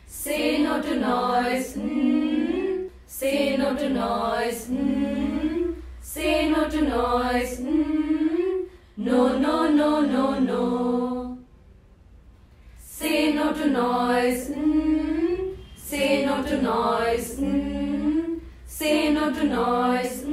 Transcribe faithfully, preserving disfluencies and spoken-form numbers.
Say no to noise. Mm. Say no to noise. Mm. Say no to noise. Mm. No, no, no, no, no. Say no to noise. Mm. Say no to noise. Mm. Say no to noise.